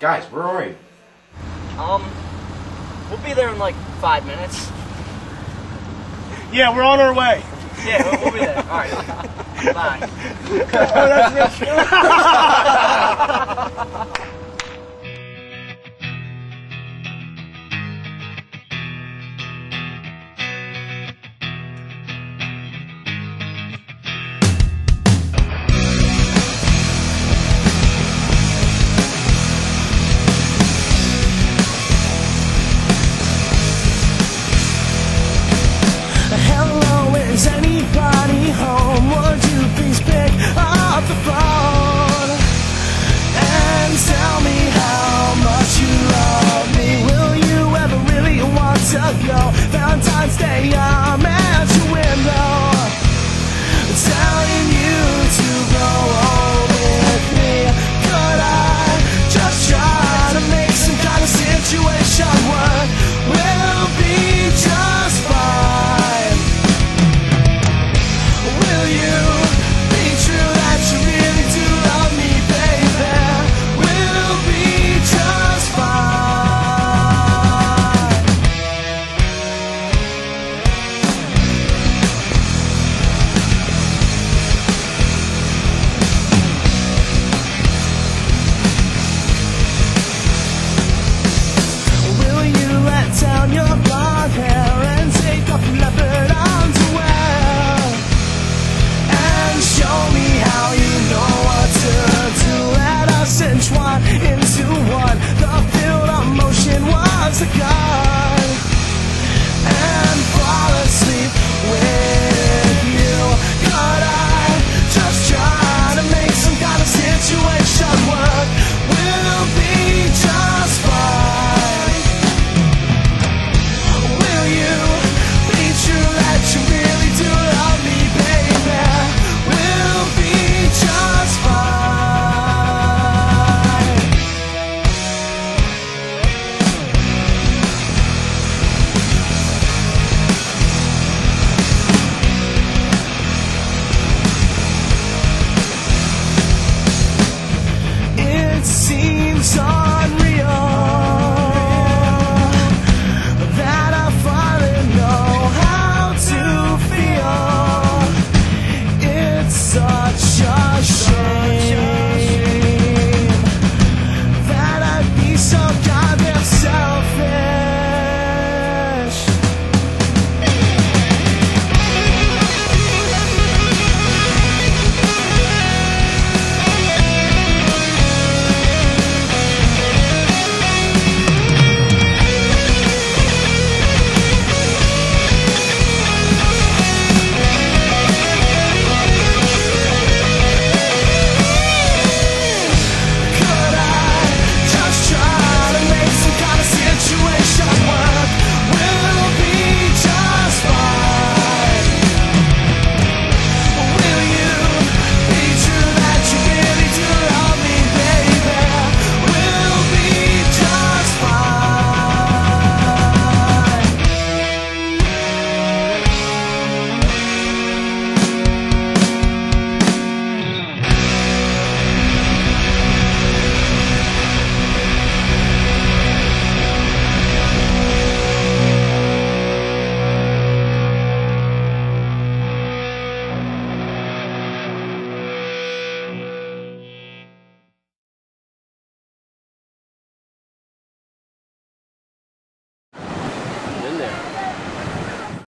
Guys, where are you? We'll be there in like 5 minutes. Yeah, we're on our way. Yeah, we'll be there. All right. Bye. Oh, that's rich. Hello, is anybody home? Would you please pick up the phone and tell me how much you love me? Will you ever really want to go? Valentine's Day, I'm at your window, telling you to go home with me. Could I just try to make some kind of situation work? We'll be just